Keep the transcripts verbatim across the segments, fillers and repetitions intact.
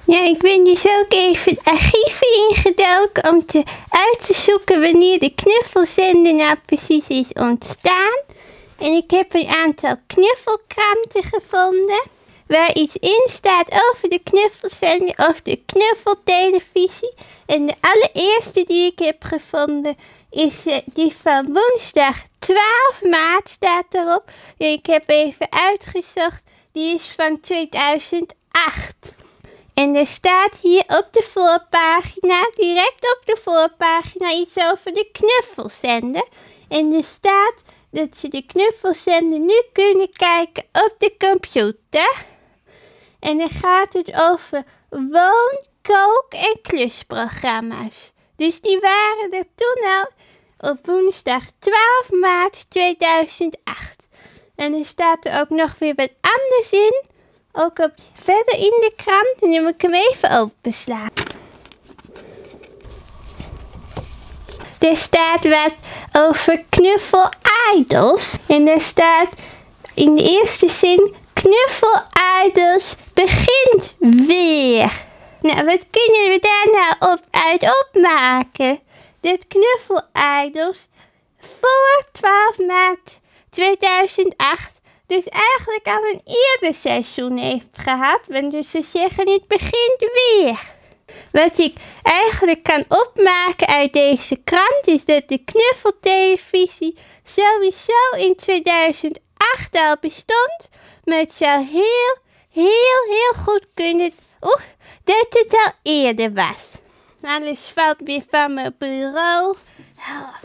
Ja, ik ben dus ook even het archief ingedoken om te, uit te zoeken wanneer de knuffelzender nou precies is ontstaan. En ik heb een aantal knuffelkranten gevonden waar iets in staat over de knuffelzender of de knuffeltelevisie. En de allereerste die ik heb gevonden is uh, die van woensdag twaalf maart staat erop. En ik heb even uitgezocht, die is van tweeduizend acht. En er staat hier op de voorpagina, direct op de voorpagina, iets over de knuffelzender. En er staat dat ze de knuffelzender nu kunnen kijken op de computer. En dan gaat het over woon-, kook- en klusprogramma's. Dus die waren er toen al op woensdag twaalf maart tweeduizend acht. En er staat er ook nog weer wat anders in. Ook op, verder in de krant. En nu moet ik hem even openslaan. Er staat wat over knuffel-idols. En daar staat in de eerste zin: knuffel-idols begint weer. Nou, wat kunnen we daar nou op, uit opmaken? Dat knuffel-idols voor twaalf maart tweeduizend acht dus eigenlijk al een eerder seizoen heeft gehad. Want dus ze zeggen het begint weer. Wat ik eigenlijk kan opmaken uit deze krant is dat de knuffeltelevisie sowieso in tweeduizend acht al bestond. Maar het zou heel, heel, heel goed kunnen oeh, dat het al eerder was. Alles valt weer van mijn bureau. Oh.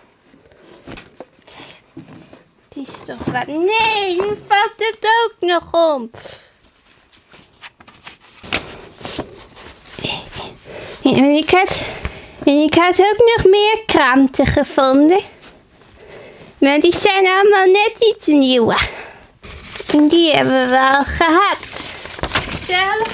Het is toch wat... Nee, nu valt het ook nog om. En ik had, en ik had ook nog meer kranten gevonden. Maar die zijn allemaal net iets nieuwer. En die hebben we al gehad. Zelf.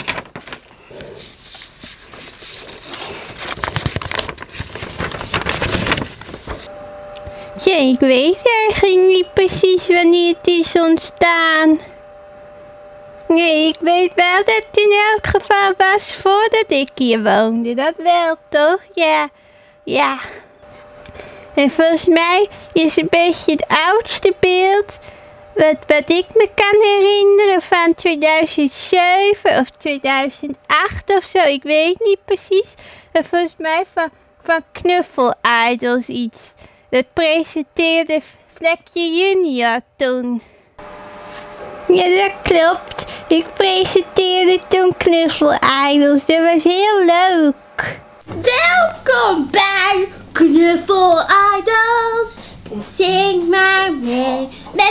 Ja, ik weet eigenlijk niet precies wanneer het is ontstaan. Nee, ik weet wel dat het in elk geval was voordat ik hier woonde. Dat wel, toch? Ja, ja. En volgens mij is een beetje het oudste beeld wat, wat ik me kan herinneren van tweeduizend zeven of tweeduizend acht of zo. Ik weet niet precies. En volgens mij van, van Knuffel-idols iets. Dat presenteerde Vlekje Junior toen. Ja, dat klopt. Ik presenteerde toen Knuffel-idols. Dat was heel leuk. Welkom bij Knuffel-idols. Zing maar mee met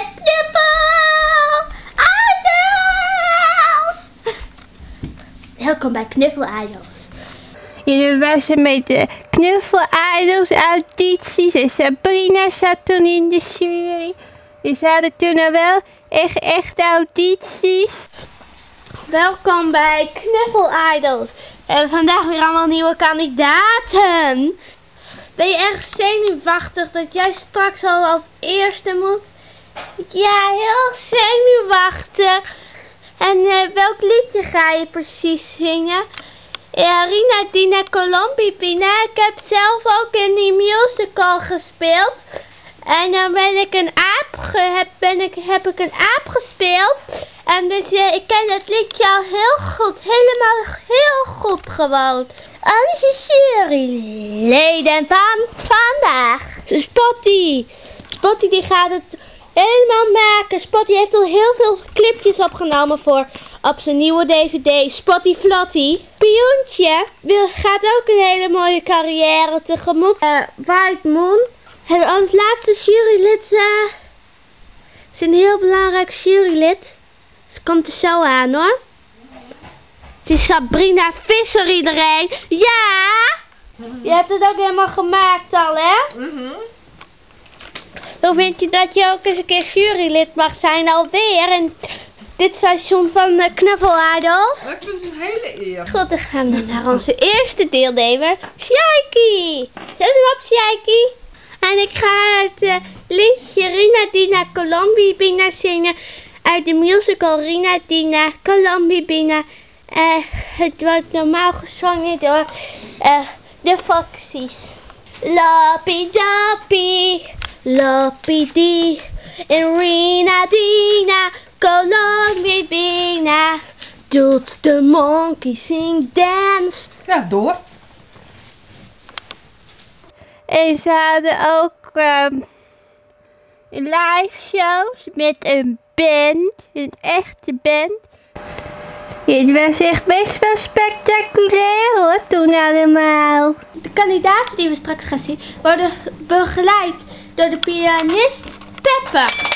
Knuffel-idols. Welkom bij Knuffel-idols. Jullie waren met de Knuffel-idols audities en Sabrina zat toen in de jury. Dus ze hadden toen al wel echt, echt audities. Welkom bij Knuffel-idols. En vandaag weer allemaal nieuwe kandidaten. Ben je erg zenuwachtig dat jij straks al als eerste moet? Ja, heel zenuwachtig. En uh, welk liedje ga je precies zingen? Ja, Rina Dina Colombipina. Ik heb zelf ook in die musical gespeeld. En dan ben ik een aap, ge heb, ben ik, heb ik een aap gespeeld. En dus uh, ik ken het liedje al heel goed, helemaal heel goed gewoon. Onze juryleden van vandaag. Spotty. Spotty die gaat het helemaal maken. Spotty heeft al heel veel clipjes opgenomen voor op zijn nieuwe D V D. Spotty Flotty. Pioentje wil, gaat ook een hele mooie carrière tegemoet. Uh, White Moon. En ons laatste jurylid uh, is een heel belangrijk jurylid. Ze komt er zo aan hoor. Het is Sabrina Visser iedereen. Ja! Je hebt het ook helemaal gemaakt al hè? Mm-hmm. Hoe vind je dat je ook eens een keer jurylid mag zijn alweer in dit seizoen van uh, Knuffel-idols? Dat is een hele eer. Goed, dan gaan we naar onze eerste deelnemer, Sjijkie. Zet hem op Sjijkie. En ik ga het uh, liedje Rina Dina Colombipina zingen uit de musical Rina Dina Colombipina. Uh, het wordt normaal gezongen door uh, de Foxies. Lappie-dappie, lappie-dee. En Rina-Dina, go along with Dina. Doet the monkey sing dance. Ja, door. En ze hadden ook um, live shows met een band, een echte band. Het was echt best wel spectaculair hoor, toen allemaal. De kandidaten die we straks gaan zien worden begeleid door de pianist Pepper.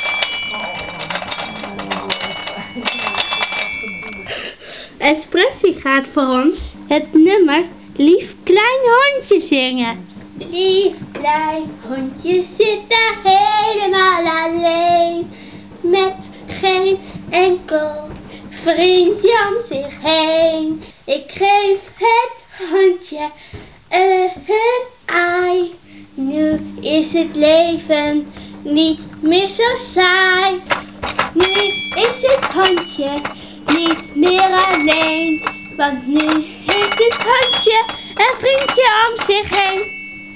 Espressie gaat voor ons het nummer Lief Klein Hondje zingen. Lief klein hondje zit daar helemaal alleen, met geen enkel vriendje om zich heen. Ik geef het hondje een ei. Nu is het leven niet meer zo saai. Nu is het hondje niet meer alleen, want nu heeft het hondje een vriendje om zich heen.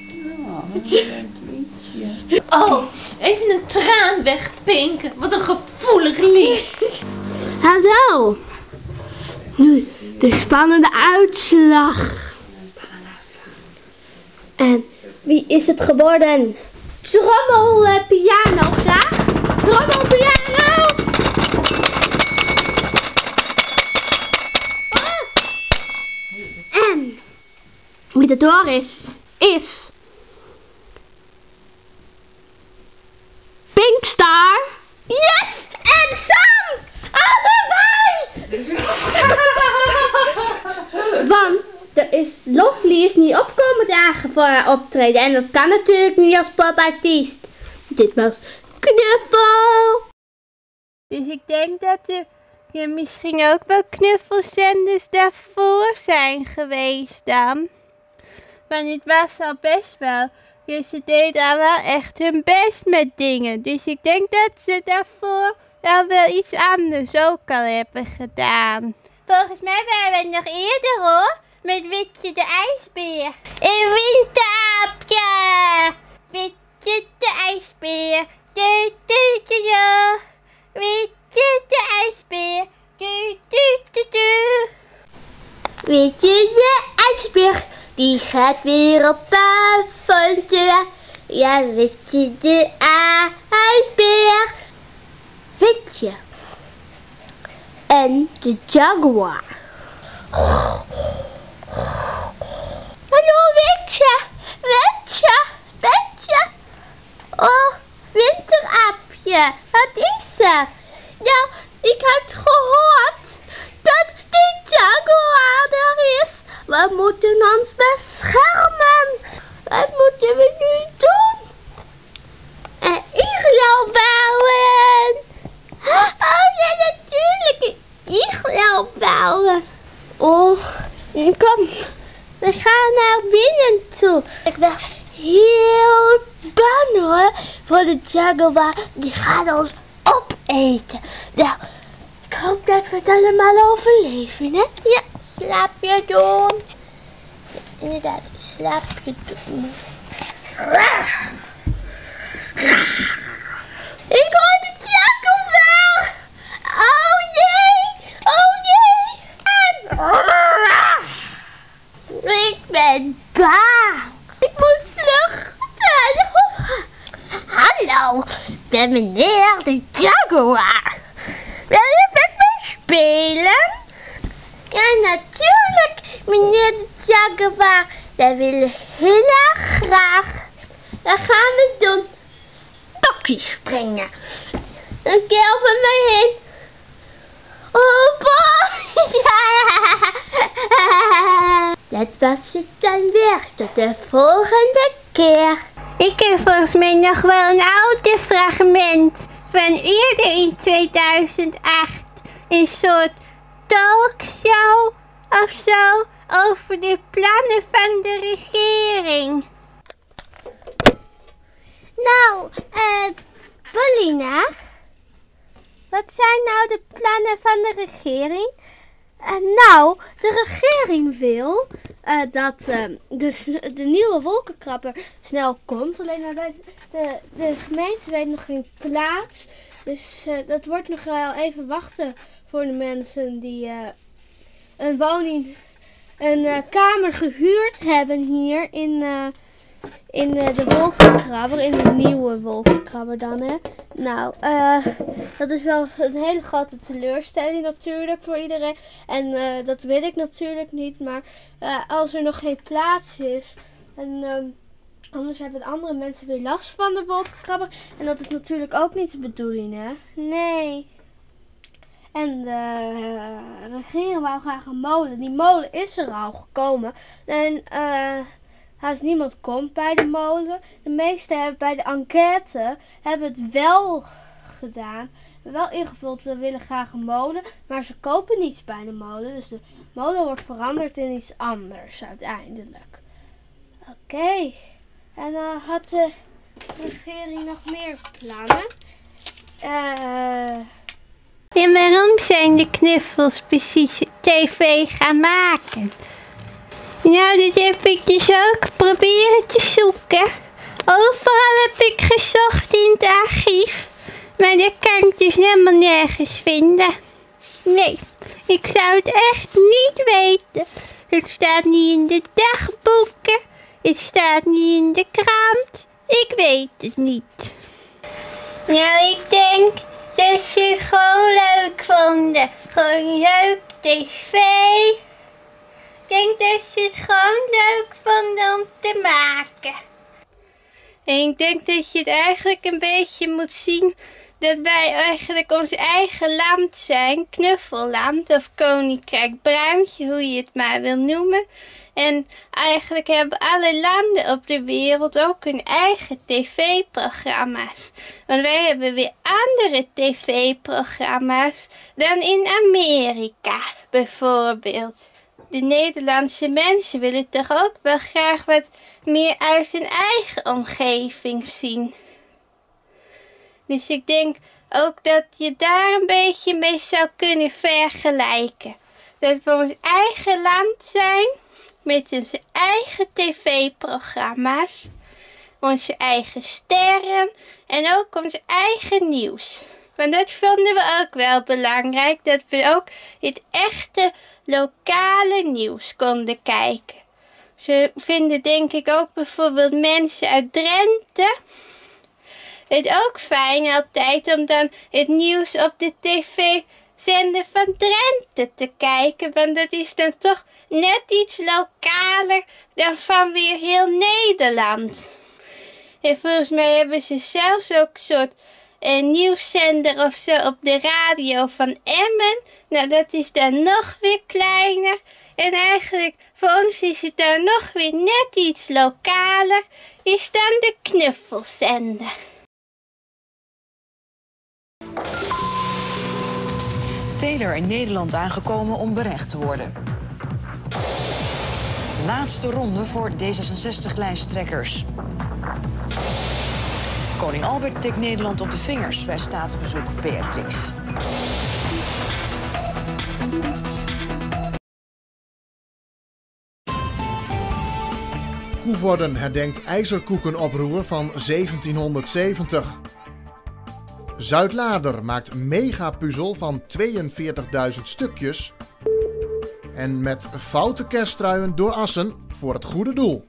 Oh, even een traan wegpinken. Wat een gevoelig lied. Hallo. Nu de spannende uitslag. En wie is het geworden? Trommel uh, piano graag. Trommel piano. Ah. En wie het door is, is Pinkstar. Yes! En Sam! Allebei! Want er is Lovely is niet opkomen dagen voor haar optreden. En dat kan natuurlijk niet als popartiest. Dit was Knuffel. Dus ik denk dat er ja, misschien ook wel knuffelsenders daarvoor zijn geweest dan. Want het was al best wel. Dus ze deden al wel echt hun best met dingen. Dus ik denk dat ze daarvoor al wel iets anders ook al hebben gedaan. Volgens mij waren we nog eerder hoor. Met Witje de IJsbeer. En Winterapje. Witje de IJsbeer. Du, du, du, du. Witje de IJsbeer. Du, du, du, du. Witje de IJsbeer. Die gaat weer op avontuur. Ja, Witje de IJsbeer. Witje. En de jaguar. Hallo Witje. Witje. Witje. Oh, Winterapje. Wat is er? Nou, ik had gehoord dat de jaguar er is. We moeten ons beschermen. Wat moeten we nu doen? Een iglo bouwen. Oh ja, natuurlijk. Een iglo bouwen. Oh, kom. We gaan naar binnen toe. Ik ben heel bang hoor. Voor de jaguar. Die gaat ons opeten. Nou, ik hoop dat we het allemaal overleven, hè? Ja. Slaapje doen. Inderdaad, slaapje doen. Ik hoor de jaguar. Oh jee, oh jee. Ik ben bang. Ik moet vluchten. Hallo, ik ben meneer de jaguar. Wil je met me spelen? Ja, natuurlijk, meneer de jaguar. Dat willen we heel erg graag. Dat gaan we doen. Tokkie springen. Een keer over mij heen. Oh, boy. Dat was het dan weer. Tot de volgende keer. Ik heb volgens mij nog wel een oude fragment van eerder in tweeduizend acht. Een soort talkshow of zo over de plannen van de regering. Nou, eh, Paulina, wat zijn nou de plannen van de regering? En nou, de regering wil uh, dat uh, de, de nieuwe wolkenkrabber snel komt. Alleen nou, de, de, de gemeente weet nog geen plaats. Dus uh, dat wordt nog wel even wachten voor de mensen die uh, een woning, een uh, kamer gehuurd hebben hier in, uh, in uh, de wolkenkrabber. In de nieuwe wolkenkrabber dan, hè. Nou, uh, dat is wel een hele grote teleurstelling natuurlijk voor iedereen. En uh, dat wil ik natuurlijk niet. Maar uh, als er nog geen plaats is. En uh, anders hebben de andere mensen weer last van de wolkenkrabber. En dat is natuurlijk ook niet de bedoeling, hè. Nee. En de uh, regering wou graag een molen. Die molen is er al gekomen. En uh, als niemand komt bij de molen. De meesten hebben bij de enquête hebben het wel gedaan. Wel ingevuld, we willen graag een molen. Maar ze kopen niets bij de molen. Dus de molen wordt veranderd in iets anders uiteindelijk. Oké. Okay. En dan uh, had de regering nog meer plannen. Eh... Uh, En waarom zijn de knuffels precies tv gaan maken? Nou, dat heb ik dus ook proberen te zoeken. Overal heb ik gezocht in het archief. Maar dat kan ik dus helemaal nergens vinden. Nee, ik zou het echt niet weten. Het staat niet in de dagboeken. Het staat niet in de krant. Ik weet het niet. Nou, ik denk dat ze het gewoon leuk vonden. Gewoon leuk tv. Ik denk dat ze het gewoon leuk vonden om te maken. En ik denk dat je het eigenlijk een beetje moet zien dat wij eigenlijk ons eigen land zijn. Knuffelland of Koninkrijk Bruintje, hoe je het maar wil noemen. En eigenlijk hebben alle landen op de wereld ook hun eigen tv-programma's. Want wij hebben weer andere tv-programma's dan in Amerika, bijvoorbeeld. De Nederlandse mensen willen toch ook wel graag wat meer uit hun eigen omgeving zien. Dus ik denk ook dat je daar een beetje mee zou kunnen vergelijken. Dat we ons eigen land zijn, met onze eigen tv-programma's, onze eigen sterren en ook ons eigen nieuws. Want dat vonden we ook wel belangrijk, dat we ook het echte lokale nieuws konden kijken. Ze vinden denk ik ook bijvoorbeeld mensen uit Drenthe het ook fijn altijd om dan het nieuws op de tv-zender van Drenthe te kijken. Want dat is dan toch net iets lokaler dan van weer heel Nederland. En volgens mij hebben ze zelfs ook een soort een nieuwszender of zo op de radio van Emmen. Nou, dat is dan nog weer kleiner. En eigenlijk voor ons is het dan nog weer net iets lokaler. Is dan de knuffelzender. Taylor in Nederland aangekomen om berecht te worden. Laatste ronde voor D zesenzestig-lijsttrekkers. Koning Albert tikt Nederland op de vingers bij staatsbezoek Beatrix. Koevoorden herdenkt ijzerkoekenoproer van zeventienhonderdzeventig. Zuidlaarder maakt megapuzzel van tweeënveertigduizend stukjes. En met foute kerstruien door Assen voor het goede doel.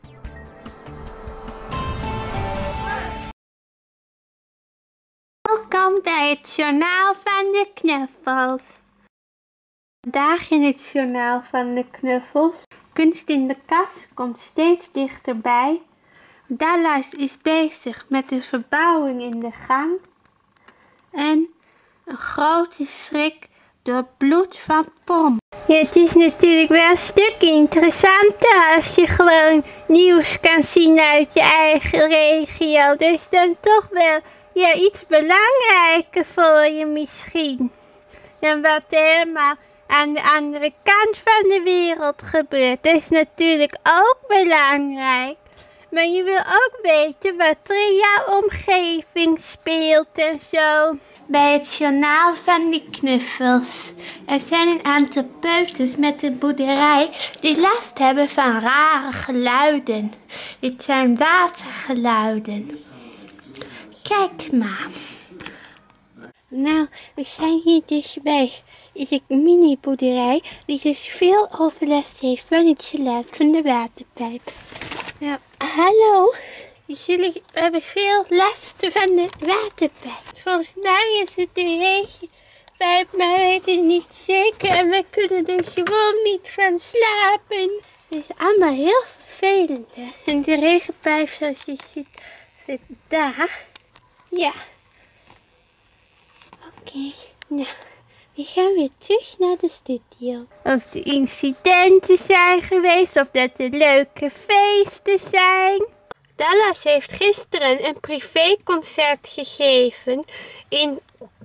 Welkom bij het journaal van de knuffels. Vandaag in het journaal van de knuffels. Kunst in de kast komt steeds dichterbij. Dallas is bezig met de verbouwing in de gang. En een grote schrik door bloed van Pom. Ja, het is natuurlijk wel een stuk interessanter als je gewoon nieuws kan zien uit je eigen regio. Dus dan toch wel ja, iets belangrijker voor je misschien. Dan wat er helemaal aan de andere kant van de wereld gebeurt. Dat is natuurlijk ook belangrijk. Maar je wil ook weten wat er in jouw omgeving speelt en zo. Bij het journaal van de knuffels. Er zijn een aantal peuters met een boerderij die last hebben van rare geluiden. Dit zijn watergeluiden. Kijk maar. Nou, we zijn hier dus bij een mini-boerderij die dus veel overlast heeft van het geluid van de waterpijp. Nou, hallo. Jullie hebben veel last van de waterpijp. Volgens mij is het de regenpijp, maar we weten het niet zeker. En we kunnen er gewoon niet van slapen. Het is allemaal heel vervelend, hè. En de regenpijp, zoals je ziet, zit daar. Ja. Oké, okay. Nou, we gaan weer terug naar de studio. Of de incidenten zijn geweest, of dat er leuke feesten zijn. Dallas heeft gisteren een privéconcert gegeven in,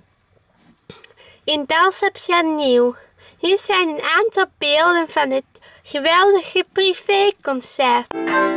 in Dalsapsjan-Nieuw. Hier zijn een aantal beelden van het geweldige privéconcert.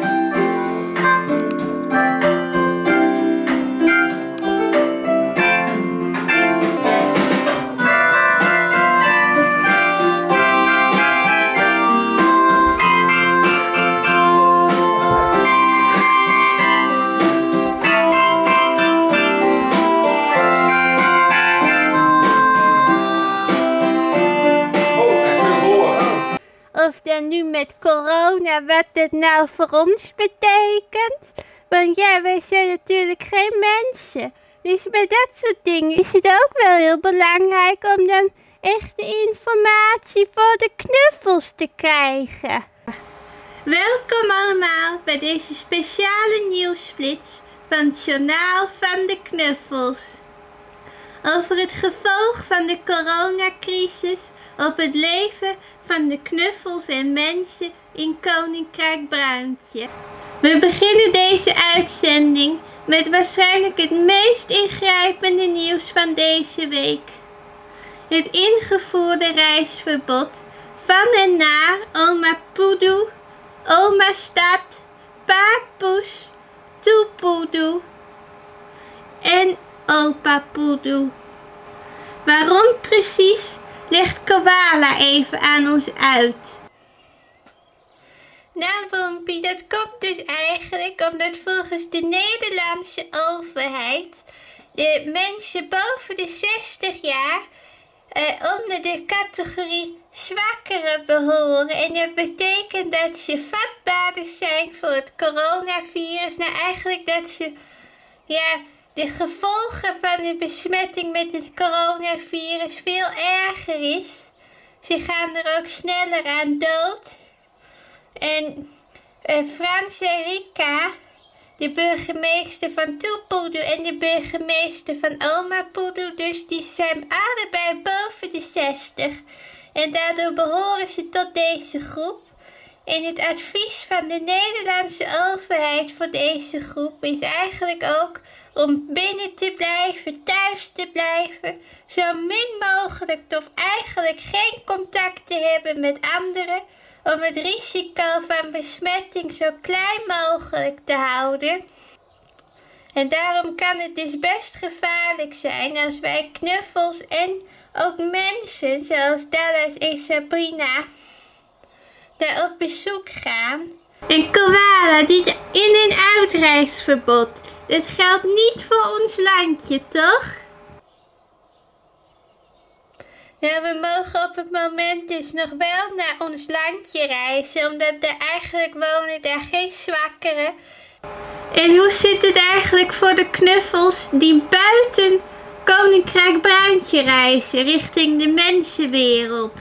Of dan nu met corona, wat het nou voor ons betekent. Want ja, wij zijn natuurlijk geen mensen. Dus bij dat soort dingen is het ook wel heel belangrijk om dan echte informatie voor de knuffels te krijgen. Welkom allemaal bij deze speciale nieuwsflits van het journaal van de knuffels. Over het gevolg van de coronacrisis op het leven van de knuffels en mensen in Koninkrijk Bruintje. We beginnen deze uitzending met waarschijnlijk het meest ingrijpende nieuws van deze week. Het ingevoerde reisverbod van en naar oma Poedoe, oma Stad, paak Poes, toe Poedoe en opa Poedoe. Waarom precies, legt Koala even aan ons uit. Nou Wompie, dat komt dus eigenlijk omdat volgens de Nederlandse overheid de mensen boven de zestig jaar uh, onder de categorie zwakkeren behoren. En dat betekent dat ze vatbaarder zijn voor het coronavirus. Nou eigenlijk dat ze, ja, de gevolgen van de besmetting met het coronavirus veel erger is. Ze gaan er ook sneller aan dood. En uh, Frans en Rika, de burgemeester van Toe Poedoe en de burgemeester van oma Poedoe, dus die zijn allebei boven de zestig. En daardoor behoren ze tot deze groep. En het advies van de Nederlandse overheid voor deze groep is eigenlijk ook om binnen te blijven, thuis te blijven, zo min mogelijk of eigenlijk geen contact te hebben met anderen, om het risico van besmetting zo klein mogelijk te houden. En daarom kan het dus best gevaarlijk zijn als wij knuffels en ook mensen zoals Dallas en Sabrina daar op bezoek gaan. En Koala, dit in- en uitreisverbod, dit geldt niet voor ons landje, toch? Nou, we mogen op het moment dus nog wel naar ons landje reizen, omdat er eigenlijk wonen daar geen zwakkeren. En hoe zit het eigenlijk voor de knuffels die buiten Koninkrijk Bruintje reizen, richting de mensenwereld?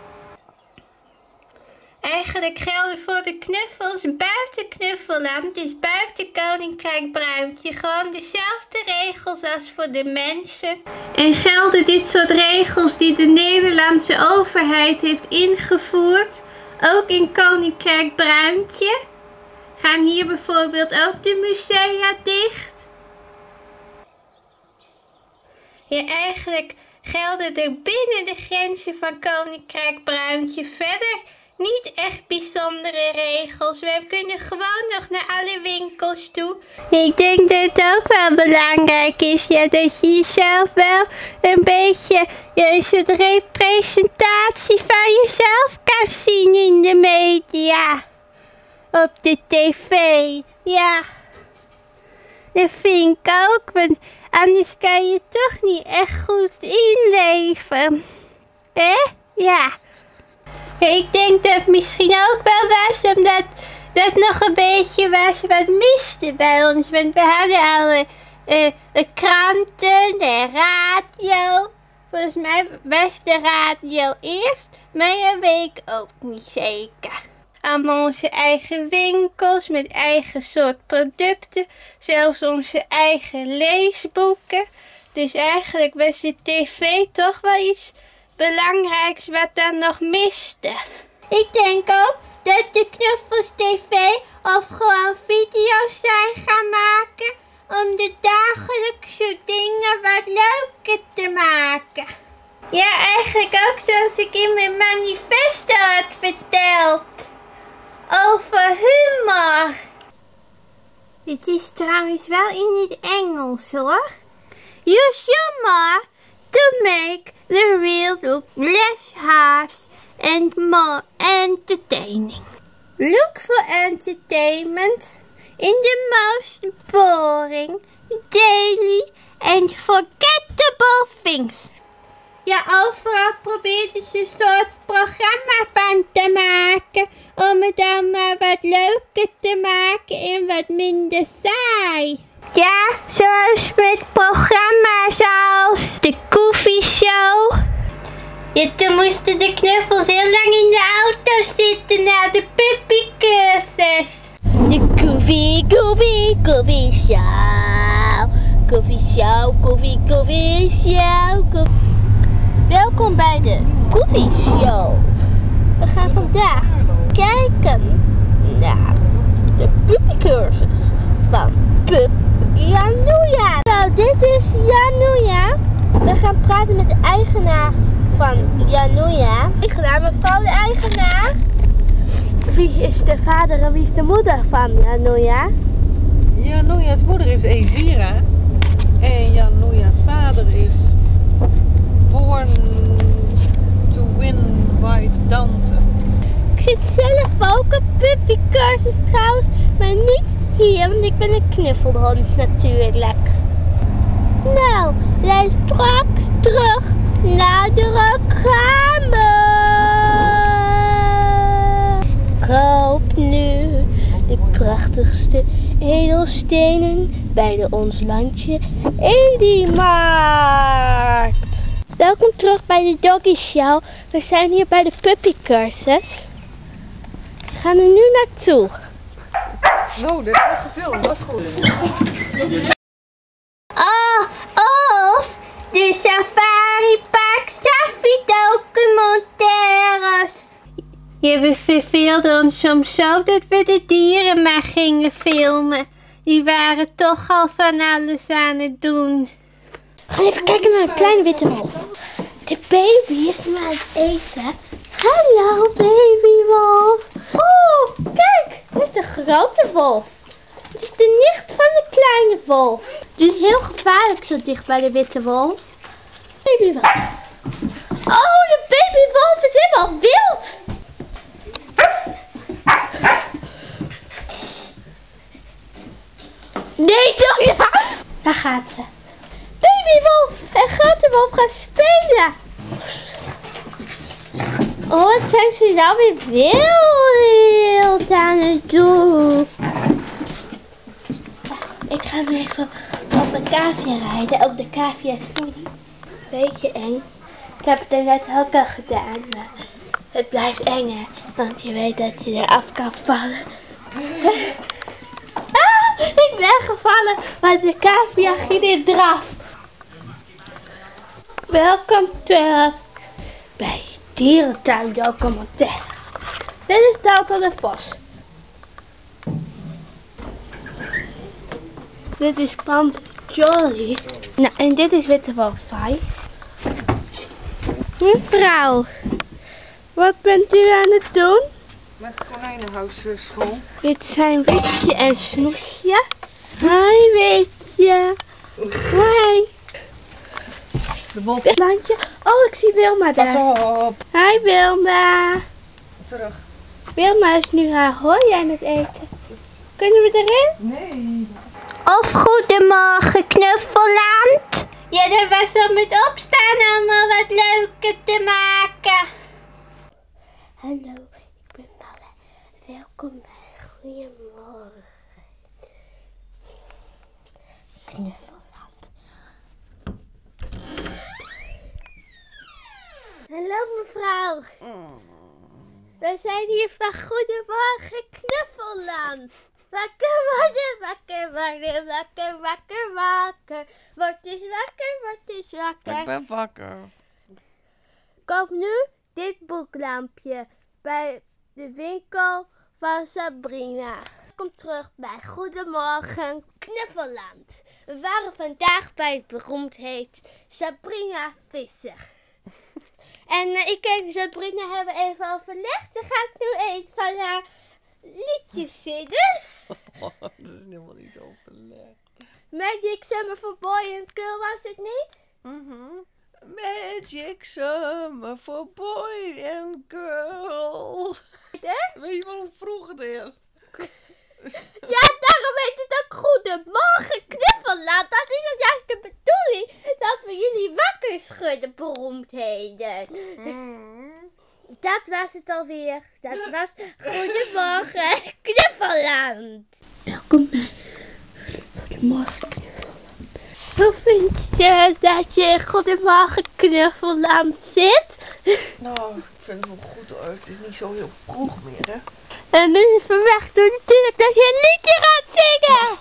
Eigenlijk gelden voor de knuffels buiten Knuffelland, dus buiten Koninkrijk Bruintje, gewoon dezelfde regels als voor de mensen. En gelden dit soort regels die de Nederlandse overheid heeft ingevoerd, ook in Koninkrijk Bruintje? Gaan hier bijvoorbeeld ook de musea dicht? Ja, eigenlijk gelden er binnen de grenzen van Koninkrijk Bruintje verder niet echt bijzondere regels. We kunnen gewoon nog naar alle winkels toe. Ik denk dat het ook wel belangrijk is, ja, dat je jezelf wel een beetje ja, een soort representatie van jezelf kan zien in de media. Op de tv, ja. Dat vind ik ook, want anders kan je toch niet echt goed inleven. Hè? Ja. Ik denk dat het misschien ook wel was omdat dat nog een beetje was wat miste bij ons. Want we hadden alle uh, kranten en radio. Volgens mij was de radio eerst, maar dat weet ik ook niet zeker. Allemaal onze eigen winkels met eigen soort producten. Zelfs onze eigen leesboeken. Dus eigenlijk was de tv toch wel iets belangrijks wat dan nog miste. Ik denk ook dat de Knuffels tv of gewoon video's zijn gaan maken om de dagelijkse dingen wat leuker te maken. Ja, eigenlijk ook zoals ik in mijn manifesto had verteld. Over humor. Dit is trouwens wel in het Engels hoor. Use humor to make the real look less harsh and more entertaining. Look for entertainment in the most boring, daily and forgettable things. Ja, overal probeerden ze een soort programma van te maken. Om het dan maar wat leuker te maken en wat minder saai. Ja, zoals met programma's als de Koffie Show. Ja, toen moesten de Knuffels heel lang in de auto zitten na de puppycursus. De Koffie, Koffie, Koffie Show. Koffie Show, Koffie, Koffie Show. Koffie. Welkom bij de Koffie Show. We gaan vandaag kijken naar de puppycursus van Pup Januja. Nou, dit is Januja. We gaan praten met de eigenaar van Januja. Ik ga mevrouw de eigenaar. Wie is de vader en wie is de moeder van Januja? Januja's moeder is Evira. En Januja's vader is Born to Win White Dante. Ik zit zelf ook op puppycursus trouwens, maar niet hier, want ik ben een knuffelhond natuurlijk. Nou, wij straks terug naar de reclame. Koop nu de prachtigste edelstenen bij de Ons Landje Ediemarkt. Welkom terug bij de Doggy Show. We zijn hier bij de puppycursus. We gaan er nu naartoe. Zo, dit is gefilmd, dat is goed. Oh, of de Safari Park Safi documentaires. Ja, we verveelden ons soms zo dat we de dieren maar gingen filmen. Die waren toch al van alles aan het doen. We gaan even kijken naar een kleine witte wolf. De baby is maar aan het eten. Hallo babywolf. Oh, kijk, dit is de grote wolf. Het is de nicht van de kleine wolf. Het is heel gevaarlijk zo dicht bij de witte wolf. Babywolf. Oh, de babywolf is helemaal wild. Nee, toch ja. Daar gaat ze. Babywolf en grote wolf gaan spelen. Oh, wat zijn ze nou weer wild aan het doen. Ik ga nu even op een cavia rijden. Ook de cavia is een beetje eng. Ik heb het er net ook al gedaan, maar het blijft eng, hè, want je weet dat je eraf kan vallen. Ah, ik ben gevallen, maar de cavia ging in draf. Welkom terug bij Dierentuin Documentaire. Dit is Delta de Vos. Dit is Pamp Jolly. Nou, en dit is Witte Wolf vijf. Mevrouw, Wat bent u aan het doen? Met konijnenhuis school. Dit zijn Witje en Snoesje. Hoi Witje. Hoi. De wolf. Landje. Oh, ik zie Wilma daar. Pas op. Hi Wilma. Terug. Wilma is nu haar hooi aan het eten. Kunnen we erin? Nee. Of goedemorgen, Knuffelland. Ja, dat was om het opstaan allemaal wat leuker te maken. Hallo, ik ben Malle. Welkom bij Goedemorgen. Knuffelland. Hallo mevrouw. We zijn hier van Goedemorgen Knuffelland. Wakker worden, wakker worden, wakker, wakker, wakker. Word eens wakker, word eens wakker. Ik ben wakker. Koop nu dit boeklampje bij de winkel van Sabrina. Kom terug bij Goedemorgen Knuffelland. We waren vandaag bij het beroemdheid Sabrina Visser. En uh, ik en Sabrina hebben even overlegd. Ze gaat nu een van haar liedjes zingen. Oh, dat is helemaal niet overlegd. Magic Summer for Boy and Girl was het niet? Mhm. Magic Summer for Boy and Girl. Hè? Weet je waarom vroeg het eerst? Ja, daarom heet het ook Goedemorgen Knuffelland. Dat is nou juist de bedoeling. Dat we jullie wakker schudden, beroemdheden. Mm. Dat was het alweer. Dat was Goedemorgen Knuffelland. Welkom bij Goedemorgen Knuffelland. Hoe vind je dat je in Goedemorgen Knuffelland zit? Nou, ik vind het wel goed hoor. Het is niet zo heel vroeg meer, hè? En nu verwacht u natuurlijk dat je een liedje gaat zingen.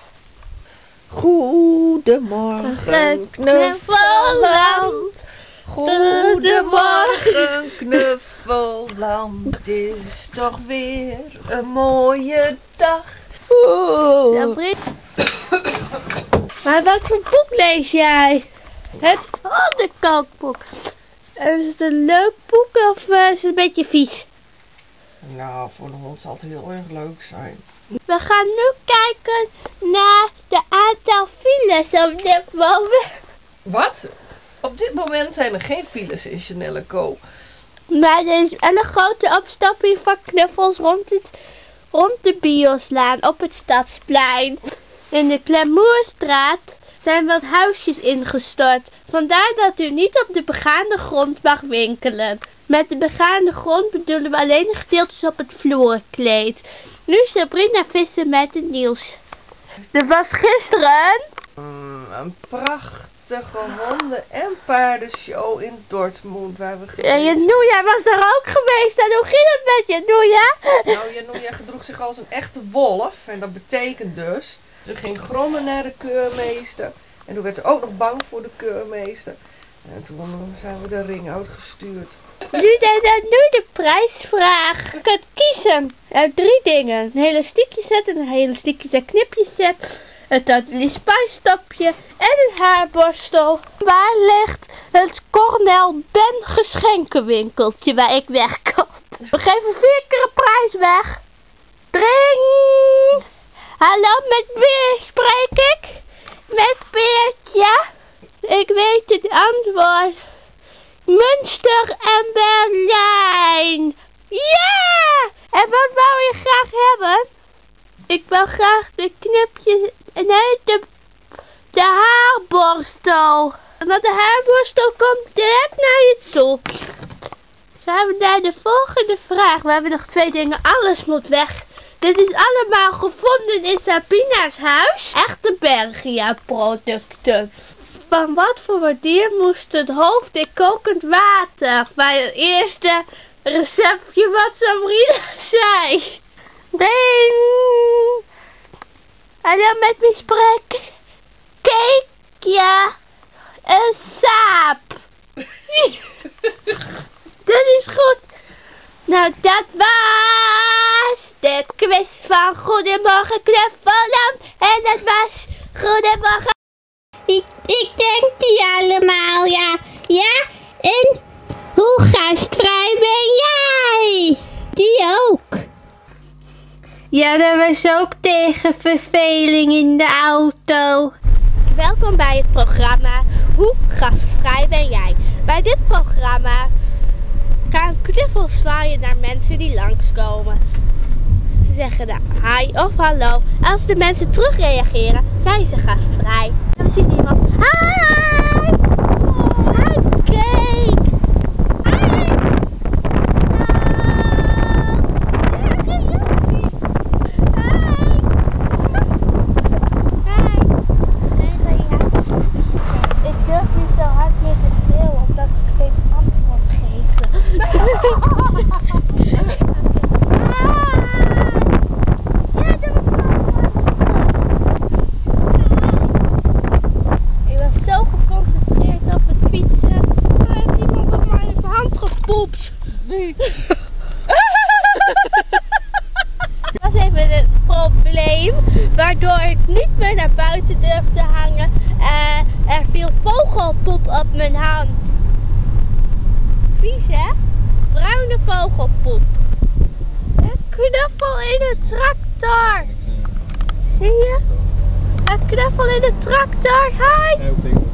Goedemorgen Knuffelland. Goedemorgen Knuffelland. Het is toch weer een mooie dag. Oeh. Maar wat voor boek lees jij? Het hondenkookboek. Is het een leuk boek of uh, is het een beetje vies? Nou, voor de hond zal het heel erg leuk zijn. We gaan nu kijken naar de aantal files op dit moment. Wat? Op dit moment zijn er geen files in Chanelleco. Maar er is een grote opstapping van knuffels rond, het, rond de Bioslaan op het Stadsplein. In de Klemoerstraat zijn wat huisjes ingestort. Vandaar dat u niet op de begaande grond mag winkelen. Met de begaande grond bedoelen we alleen de gedeeltes op het vloerkleed. Nu Sabrina Visser met het nieuws. Er was gisteren Mm, een prachtige honden- en paardenshow in Dortmund waar we geweest. En Janoeja was er ook geweest. En hoe ging het met Janoeja? Nou, Janoeja gedroeg zich als een echte wolf. En dat betekent dus, ze ging grommen naar de keurmeester. En toen werd ze ook nog bang voor de keurmeester. En toen zijn we de ring uitgestuurd. Nu dan nu de prijsvraag. Je kunt kiezen uit drie dingen. Een elastiekje set, een elastiekje set knipje set, een Totally Spice stopje en een haarborstel. Waar ligt het Cornel Ben geschenkenwinkeltje waar ik wegkom? We geven vier keer een prijs weg. Dring! Hallo, met wie spreek ik? Met Peertje? Ik weet het antwoord. Münster en Berlijn. Ja! En wat wou je graag hebben? Ik wil graag de knipjes, nee, de, de haarborstel. Want de haarborstel komt direct naar je toe. Zo hebben we naar de volgende vraag. We hebben nog twee dingen. Alles moet weg. Dit is allemaal gevonden in Sabina's huis. Echte Belgia producten. Van wat voor dier moest het hoofd in kokend water? Bij het eerste receptje wat Sabrina zei. Ding! Hallo, met wie spreek ik? Kijk, ja. Een saap. Dat is goed. Nou, dat was de quiz van Goedemorgen Knuffelland. En dat was Goedemorgen. Ik, ik denk die allemaal, ja. Ja, en Hoe gastvrij ben jij? Die ook. Ja, dat was ook tegen verveling in de auto. Welkom bij het programma Hoe gastvrij ben jij? Bij dit programma gaan knuffels zwaaien naar mensen die langskomen. Ze zeggen dan hi of hallo. Als de mensen terugreageren, zijn ze gastvrij. Dan ziet iemand hi! Hi, Kate! Hi! Dat was even het probleem, waardoor ik niet meer naar buiten durfde hangen. Uh, er viel vogelpoep op mijn hand. Vies, hè? Bruine vogelpoep. Een knuffel in de tractor. Zie je? Een knuffel in de tractor. Hi!